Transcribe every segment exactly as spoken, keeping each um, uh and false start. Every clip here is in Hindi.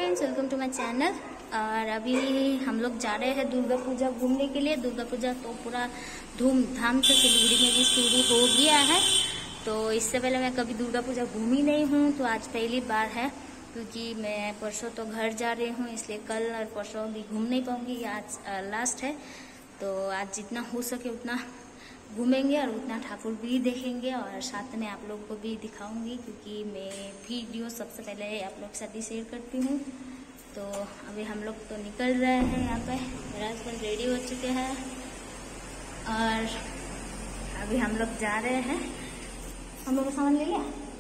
Friends, welcome to my channel. और अभी हम लोग जा रहे हैं दुर्गा पूजा घूमने के लिए। दुर्गा पूजा तो पूरा धूमधाम से सिलीगुड़ी में भी शुरू हो गया है। तो इससे पहले मैं कभी दुर्गा पूजा घूमी नहीं हूँ, तो आज पहली बार है। क्योंकि मैं परसों तो घर जा रही हूँ, इसलिए कल और परसों भी घूम नहीं पाऊँगी। आज लास्ट है, तो आज जितना हो सके उतना घूमेंगे और उतना ठाकुर भी देखेंगे और साथ में आप लोग को भी दिखाऊंगी, क्योंकि मैं वीडियो सबसे पहले आप लोग के साथ ही शेयर करती हूँ। तो अभी हम लोग तो निकल रहे हैं। यहाँ पे मेरा हस्बैंड रेडी हो चुके हैं और अभी हम लोग जा रहे हैं। हम लोग का सामान ले लिया,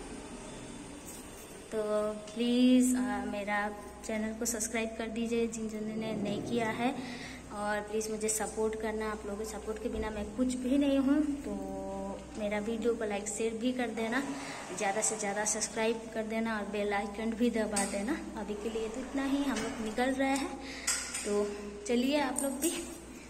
तो प्लीज़ मेरा चैनल को सब्सक्राइब कर दीजिए जिन जिन ने नहीं किया है, और प्लीज़ मुझे सपोर्ट करना। आप लोगों के सपोर्ट के बिना मैं कुछ भी नहीं हूँ। तो मेरा वीडियो को लाइक शेयर भी कर देना, ज़्यादा से ज़्यादा सब्सक्राइब कर देना और बेल आइकन भी दबा देना। अभी के लिए तो इतना ही, हम लोग निकल रहे हैं। तो चलिए आप लोग भी।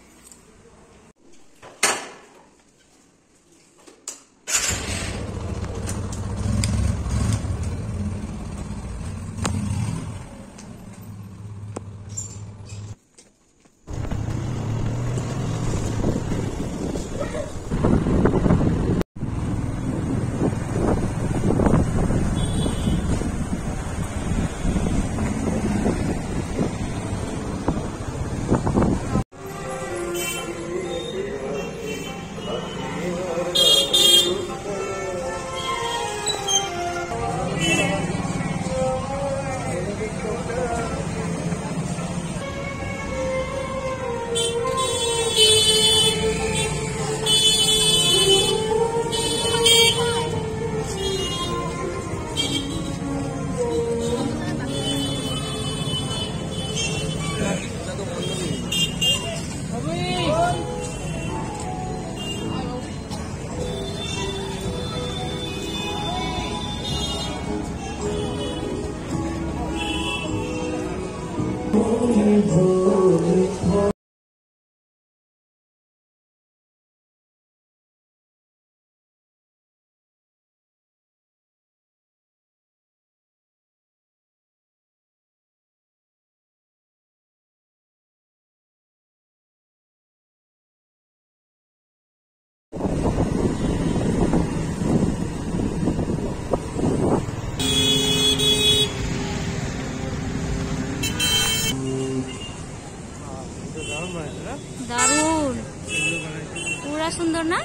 दारुण, पूरा सुंदर ना।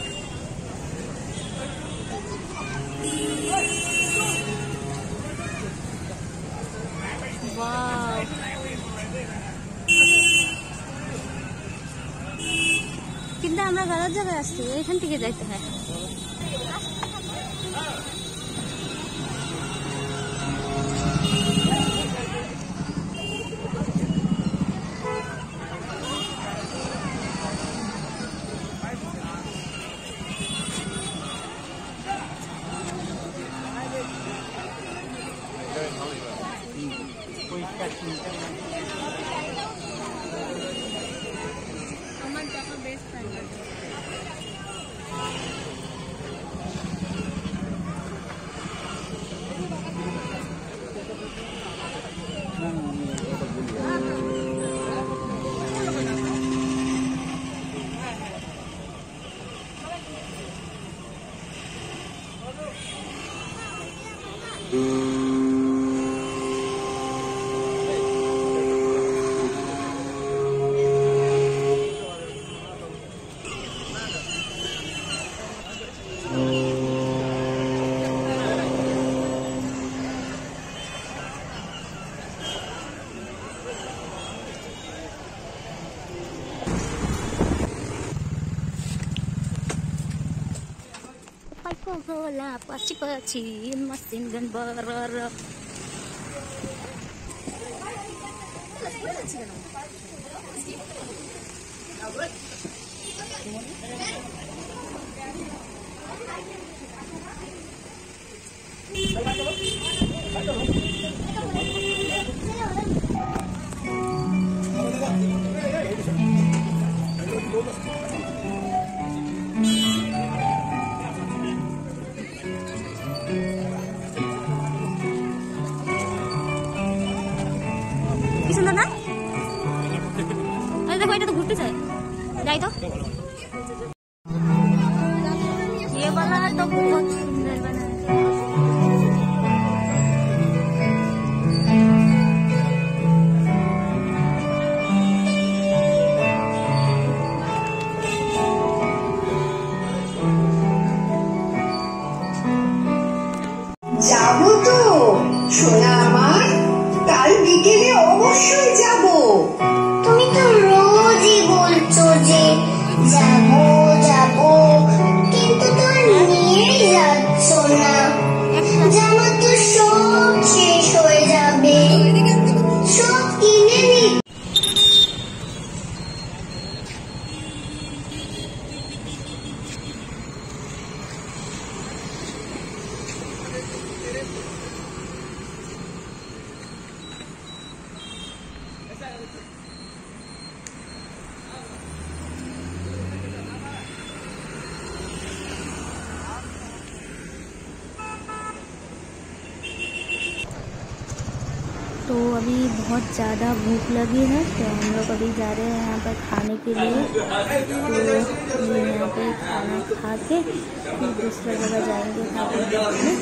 वाह, कितना আমরা গলत জায়গায় আসছি, এখান থেকে যাইতে হয়। আমার টাকা best friend Hola, pachi pachi, masin dan barara. सुंदर ना। अरे देखो ये तो घुटते है जाई तो ये वाला है तो बहुत सुंदर बना है। যাবো তো সোনা আমার, কাল বিকেলে অবশ্যই যাবো। তুমি তো রোজই বলছো যে যাবো যাবো, কিন্তু তুমি নিয়েই যাচ্ছ না। জামা তো সব শেষ হয়ে যাবে, সব কিনে নি। तो अभी बहुत ज़्यादा भूख लगी है, तो हम लोग अभी जा रहे हैं यहाँ पर खाने के लिए। तो यहाँ पे खाना खा के फिर दूसरा जगह जाएंगे खाने के लिए।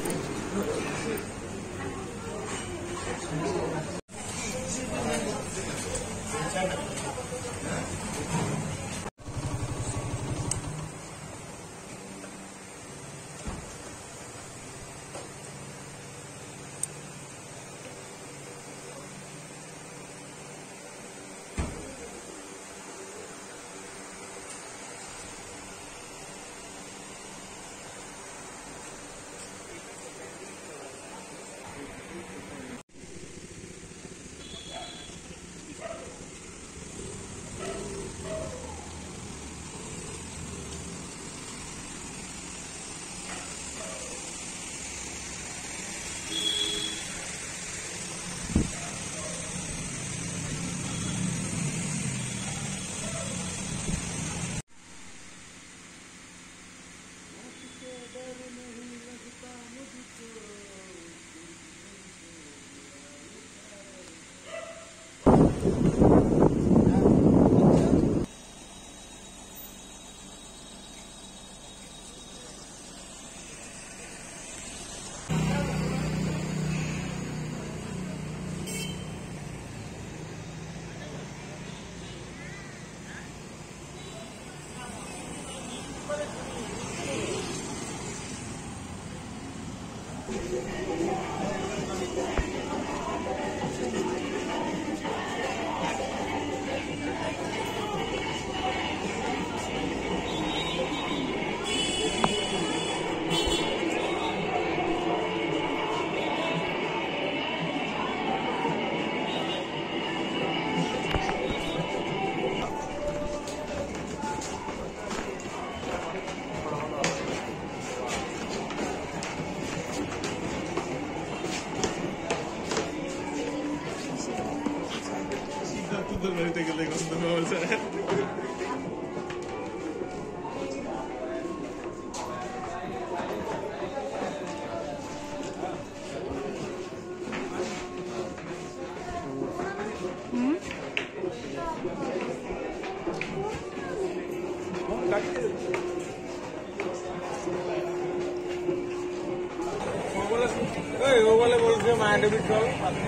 वो वाले बोल के माइंड भी चल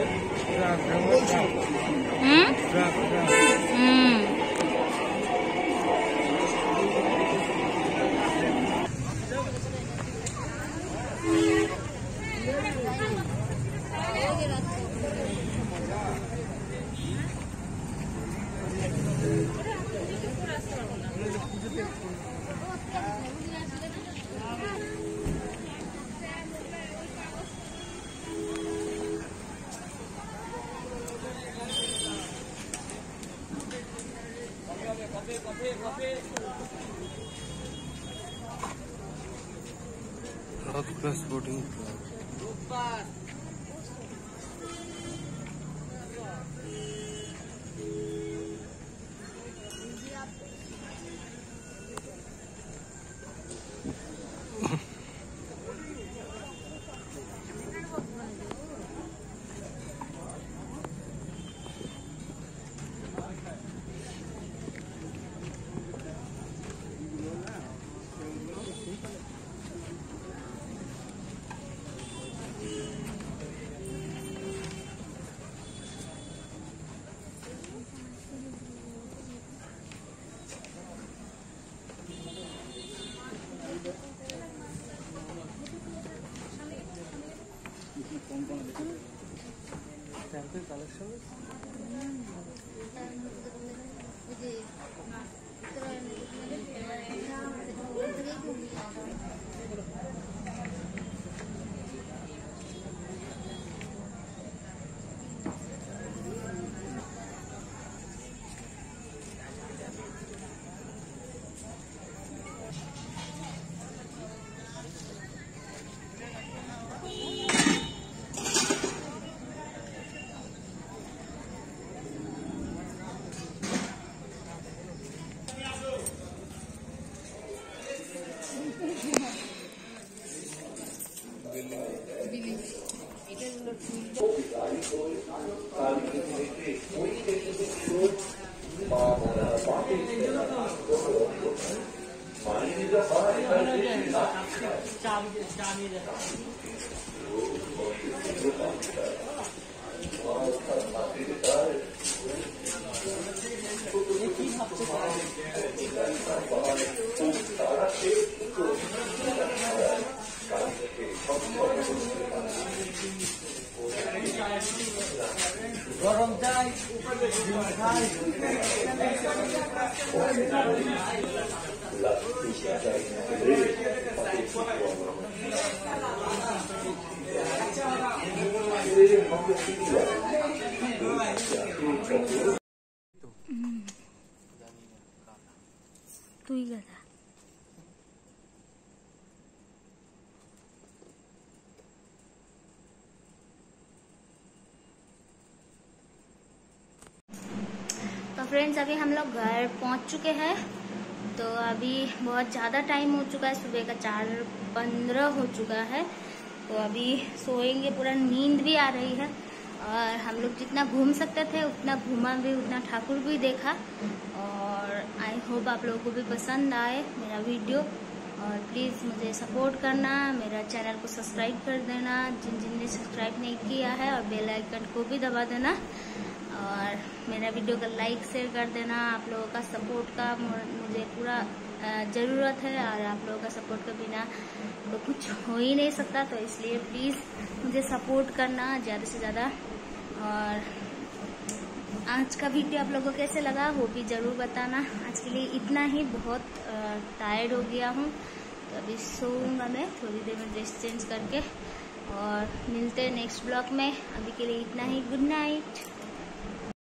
हम्म हम्म स्पोर्टिंग গরম চাই তুই গাধা। तो फ्रेंड्स अभी हम लोग घर पहुंच चुके हैं। तो अभी बहुत ज़्यादा टाइम हो चुका है, सुबह का चार पंद्रह हो चुका है। तो अभी सोएंगे, पूरा नींद भी आ रही है। और हम लोग जितना घूम सकते थे उतना घूमा भी, उतना ठाकुर भी देखा। और आई होप आप लोगों को भी पसंद आए मेरा वीडियो। और प्लीज़ मुझे सपोर्ट करना, मेरा चैनल को सब्सक्राइब कर देना जिन जिन ने सब्सक्राइब नहीं किया है, और बेल आइकन को भी दबा देना। और मेरा वीडियो का लाइक शेयर कर देना। आप लोगों का सपोर्ट का मुझे पूरा ज़रूरत है, और आप लोगों का सपोर्ट के बिना तो कुछ हो ही नहीं सकता। तो इसलिए प्लीज़ मुझे सपोर्ट करना ज़्यादा से ज़्यादा। और आज का वीडियो आप लोगों को कैसे लगा वो भी ज़रूर बताना। आज के लिए इतना ही, बहुत टायर्ड हो गया हूँ। तो अभी सोऊंगा मैं थोड़ी देर में ड्रेस चेंज करके। और मिलते हैं नेक्स्ट ब्लॉग में। अभी के लिए इतना ही, गुड नाइट।